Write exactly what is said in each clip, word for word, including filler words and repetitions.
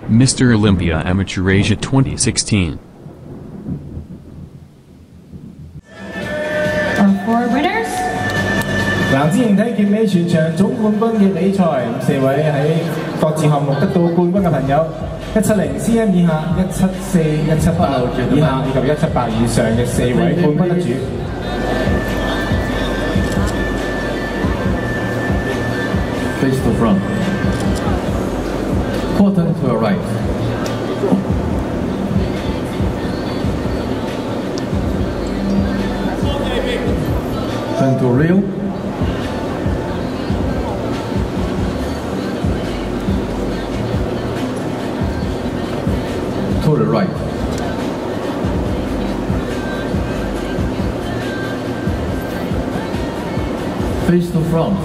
Mister Olympia Amateur Asia twenty sixteen. For winners， 男子形體健美全場總冠軍嘅比賽，四位喺各自項目得到冠軍嘅朋友，一七零 C M 以下、一七四、一七八以下以及一七八以上嘅四位冠軍得主。 Face to front. Quarter to your right. Turn to real. To the right. Face to front.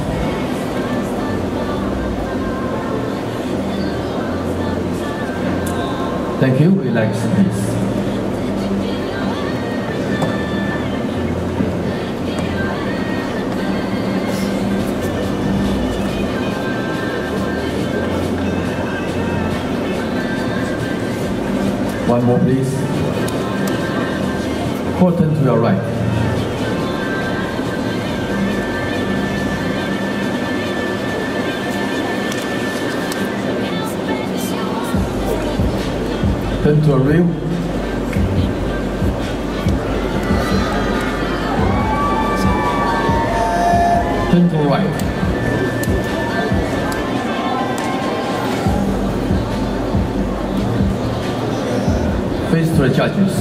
Thank you. Relax, please. One more, please. Quarter to your right. Turn to a real. Turn to right. Face to the judges.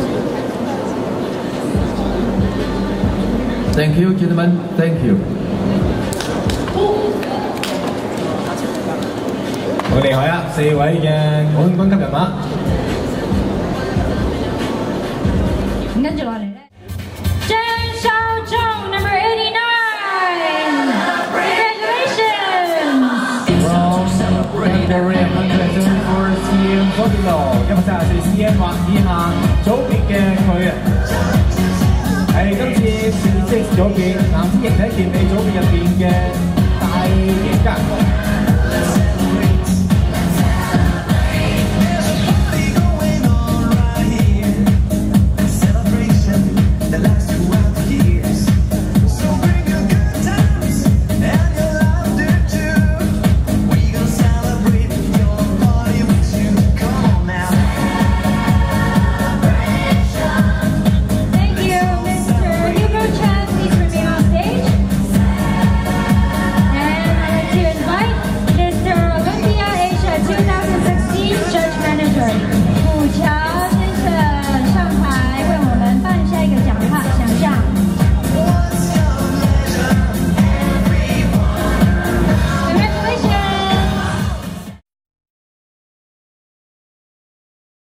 Thank you, gentlemen. Thank you. 好厲害啊！四位嘅冠軍級人馬。 跟住落嚟咧 ，Zheng Shao Zhong number eighty-nine. Congratulations. From Korea one seventy-four C M 嗰邊度，一百三十四 C M 或以下組別嘅佢啊，係今次 Physique 組別男子形體健美組別入邊嘅大贏家。